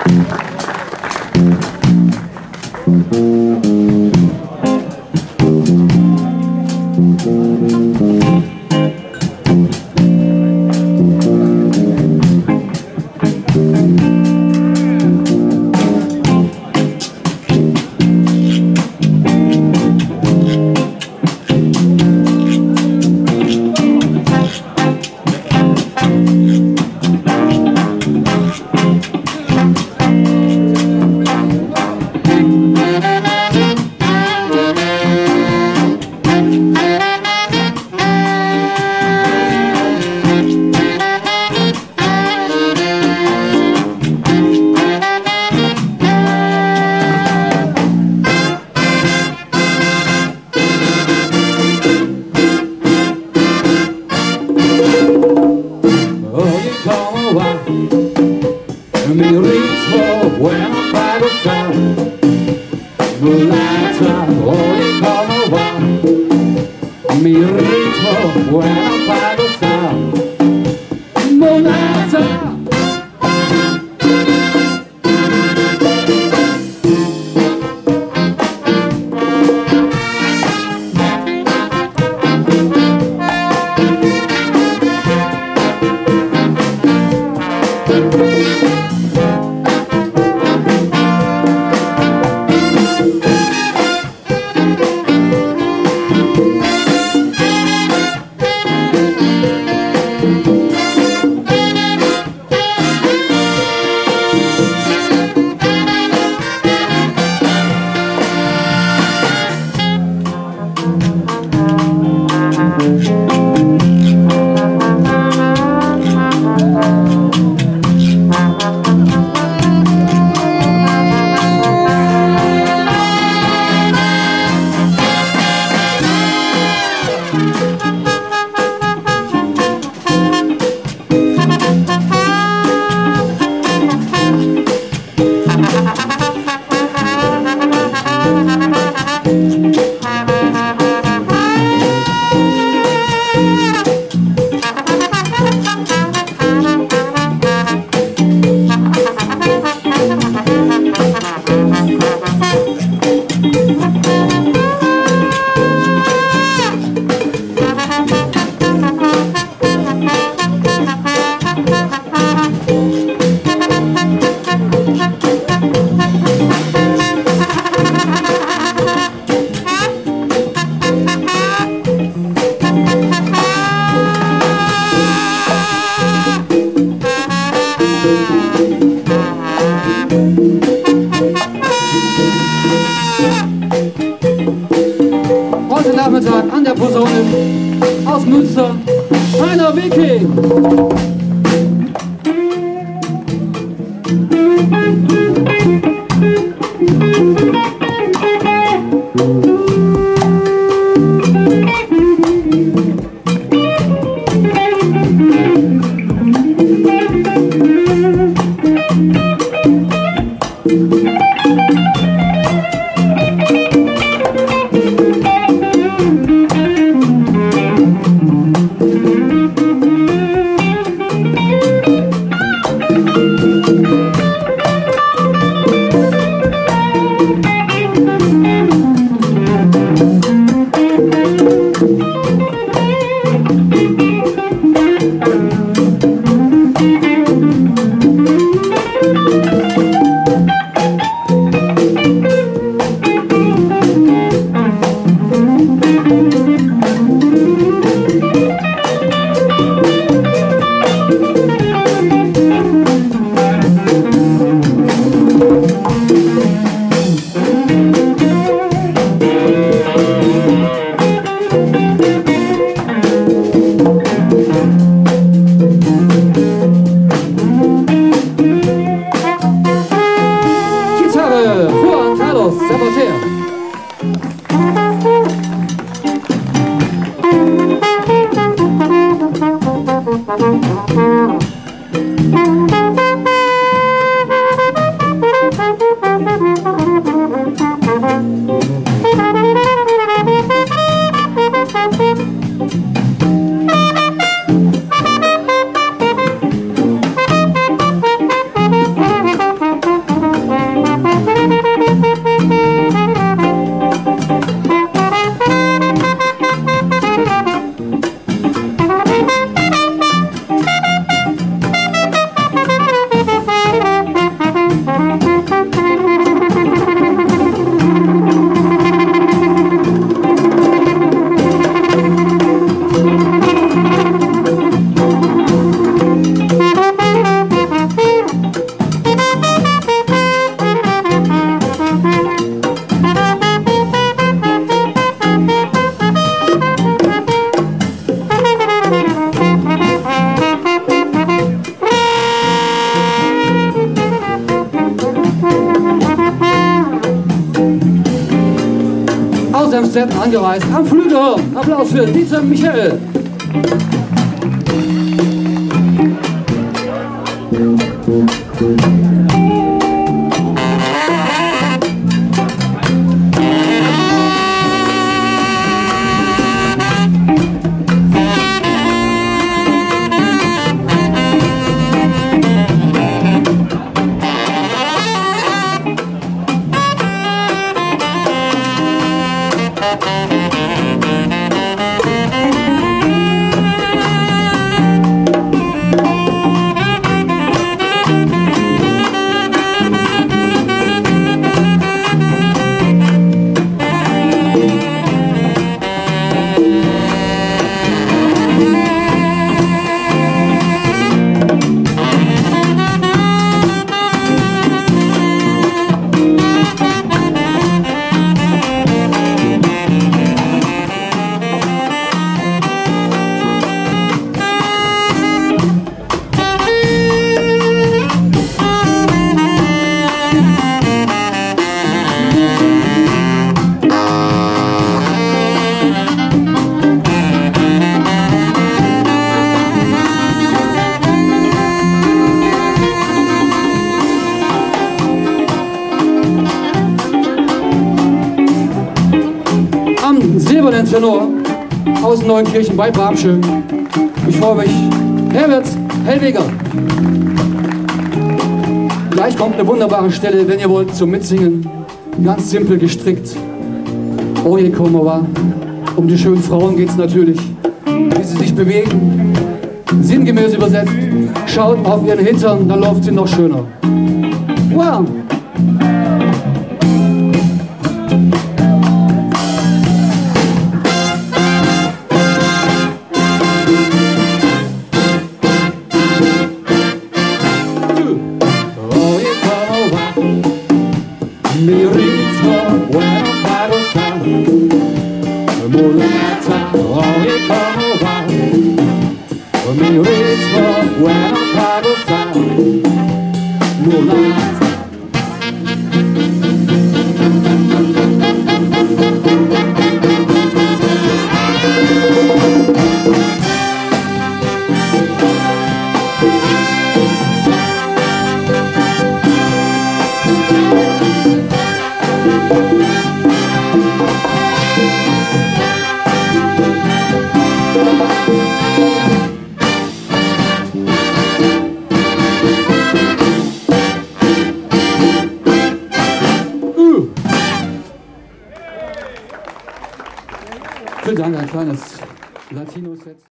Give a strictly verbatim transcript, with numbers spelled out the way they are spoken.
Mi ritmo bueno para gozar, mulata, oye cómo va. Mi ritmo bueno para gozar, mulata. Heute Nachmittag an der Posaune aus Münster, Heiner Wicki. Amstetten angereist. Am Flügel. Applaus für Dieter Michael. Silbernen Tenor aus Neunkirchen bei Bramsche. Ich freue mich. Herbert Hellweger. Gleich kommt eine wunderbare Stelle, wenn ihr wollt, zum Mitsingen. Ganz simpel gestrickt. Oje Komova. Um die schönen Frauen geht es natürlich, wie sie sich bewegen. Sinngemäß übersetzt. Schaut auf ihren Hintern, dann läuft sie noch schöner. Wow. Mi ritmo, bueno para gozar, mulata, oye cómo va. Mi ritmo, bueno para gozar, mulata. Vielen Dank, ein kleines Latino-Set.